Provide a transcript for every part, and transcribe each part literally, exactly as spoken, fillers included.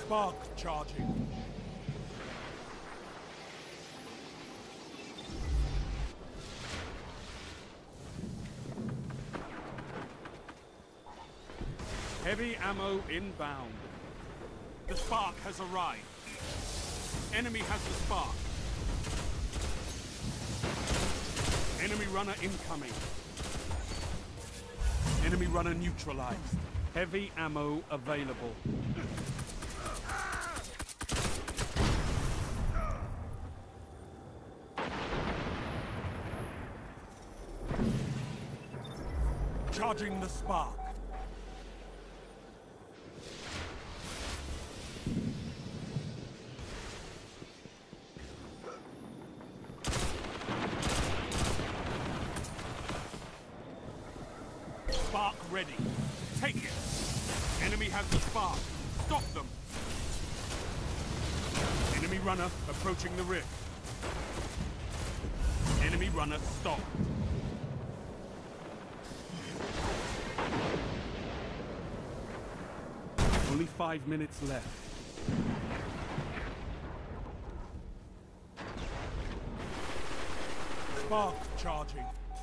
Spark charging. Heavy ammo inbound. The spark has arrived. Enemy has the spark. Enemy runner incoming. Enemy runner neutralized. Heavy ammo available. Charging the spark. Spark ready. Take it. Enemy has the spark. Stop them. Enemy runner approaching the rift. Enemy runner stopped. Only five minutes left. Spark charging.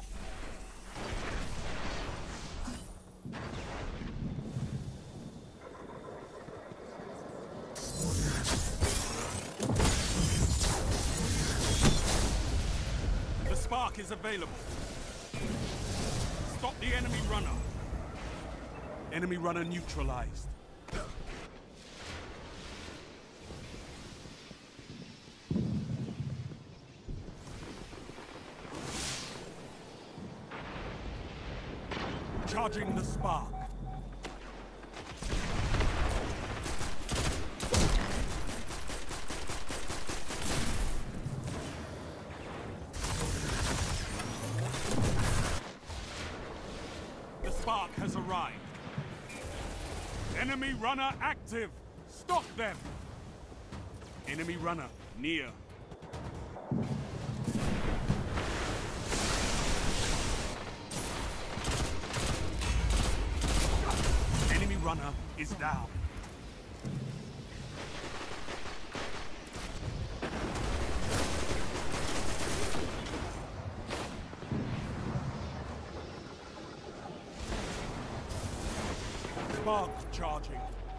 The spark is available. Stop the enemy runner. Enemy runner neutralized. Charging the spark. The spark has arrived. Enemy runner active. Stop them. Enemy runner near. Runner is down. Spark charging.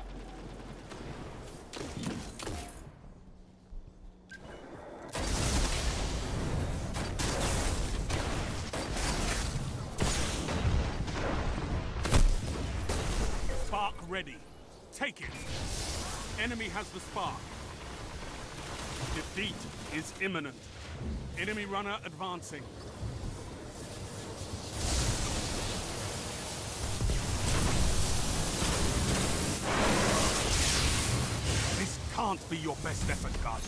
Spark ready. Take it. Enemy has the spark. Defeat is imminent. Enemy runner advancing. This can't be your best effort, Guardian.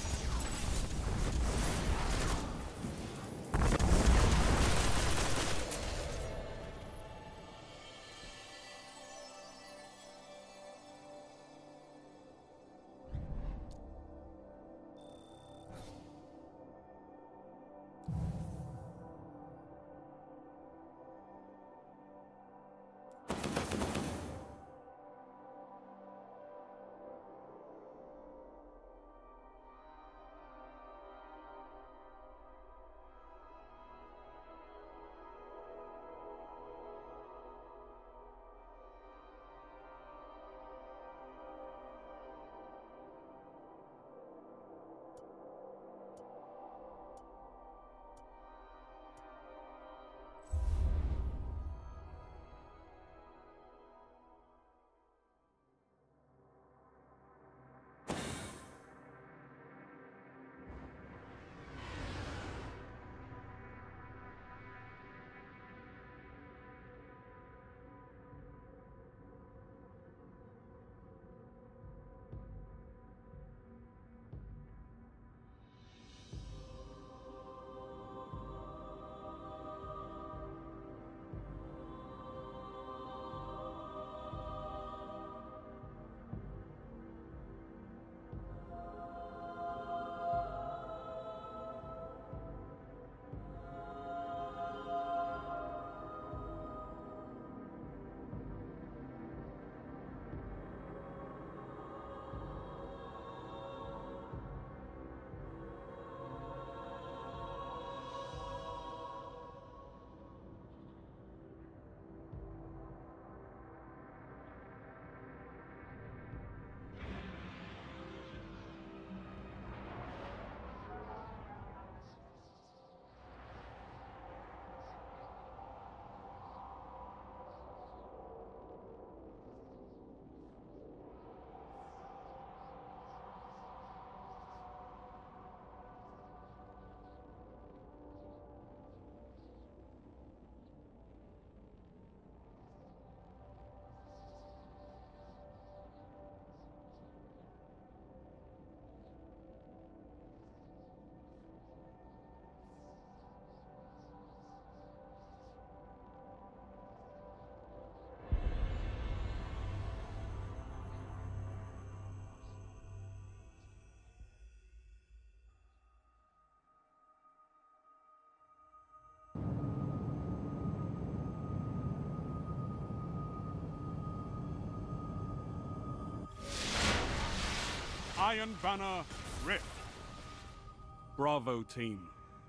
Iron Banner Rift. Bravo, team.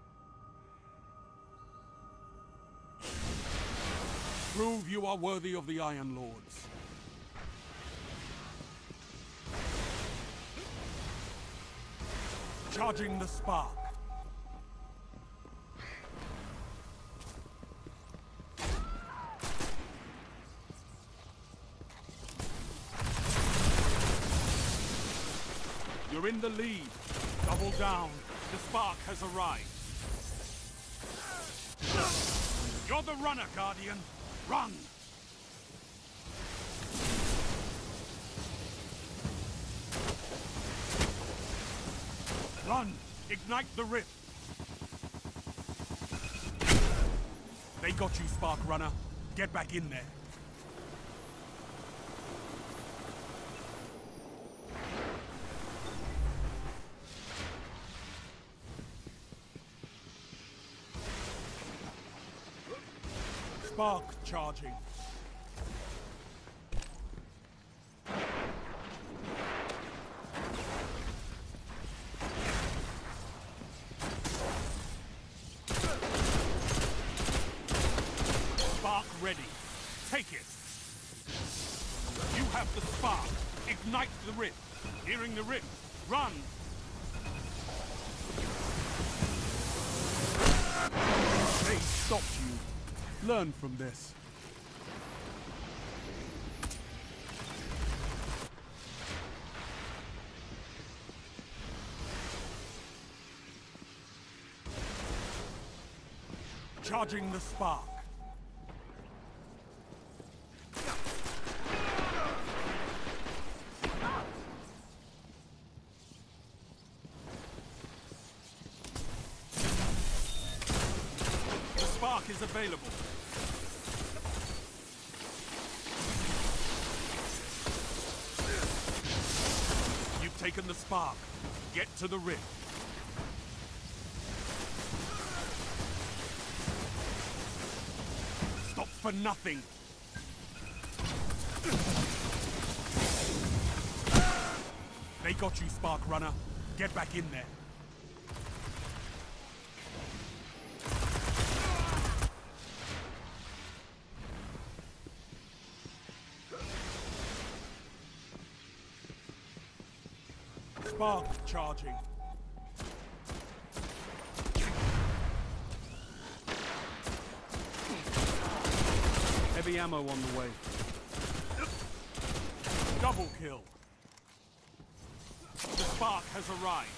Prove you are worthy of the Iron Lords. Charging the spark. You're in the lead. Double down. The spark has arrived. You're the runner, Guardian. Run! Run! Ignite the rift! They got you, Spark Runner. Get back in there. Spark charging. Spark ready. Take it. You have the spark. Ignite the rift. Hearing the rift. Run. They stopped you. Learn from this. Charging the spark. The spark is available. Taken the spark. Get to the rift. Stop for nothing. They got you, Spark Runner. Get back in there. Spark charging. Heavy ammo on the way. Double kill. The spark has arrived.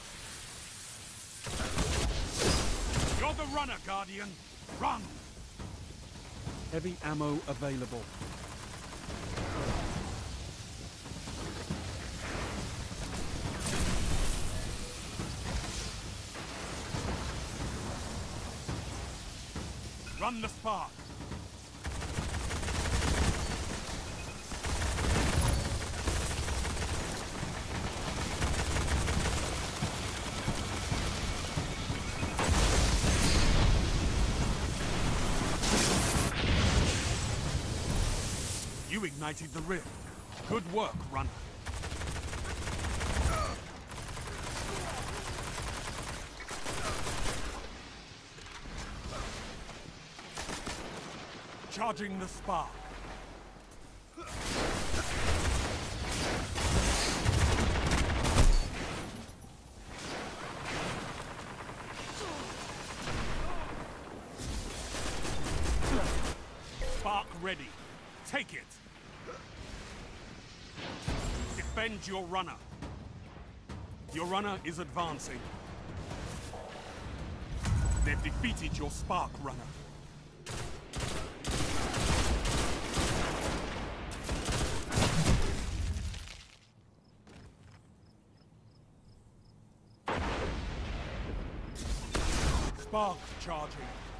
You're the runner, Guardian. Run! Heavy ammo available. Run the spark. You ignited the rift. Good work, runner. Charging the spark. Spark ready. Take it. Defend your runner. Your runner is advancing. They've defeated your Spark Runner. Spark charging.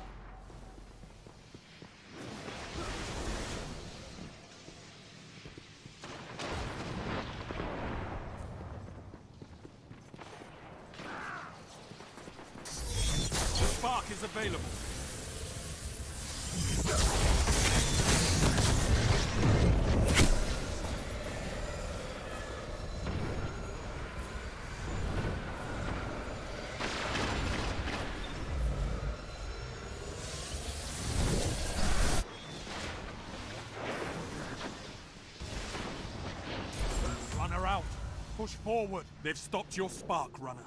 The spark is available. Push forward. They've stopped your spark, runner.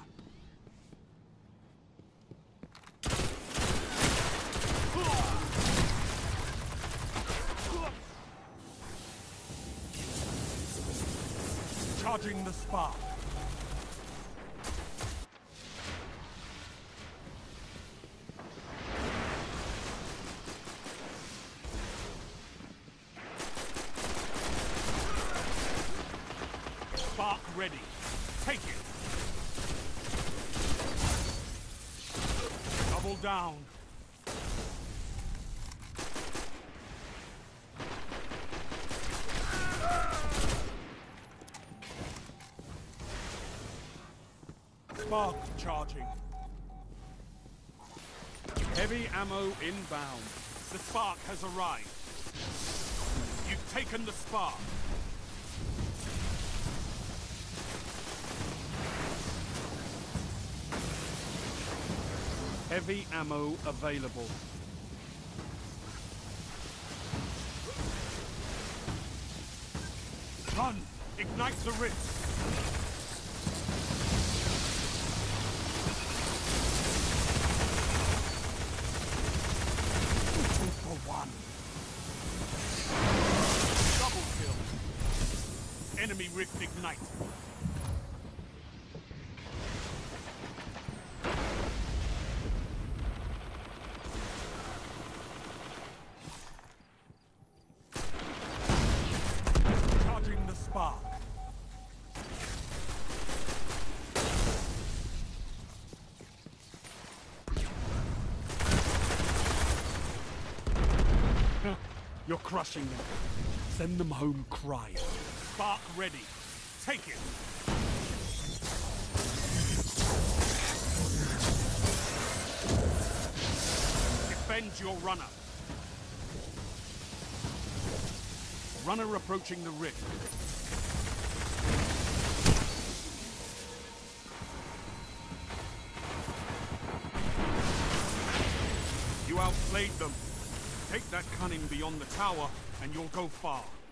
Charging the spark. Spark ready. Take it. Double down. Spark charging. Heavy ammo inbound. The spark has arrived. You've taken the spark. Heavy ammo available. Run! Ignite the rift! Two for one. Double kill. Enemy rift ignite. Spark. You're crushing them. Send them home crying. Spark ready. Take it. Defend your runner. Runner approaching the rift. You outplayed them. Take that cunning beyond the tower, and you'll go far.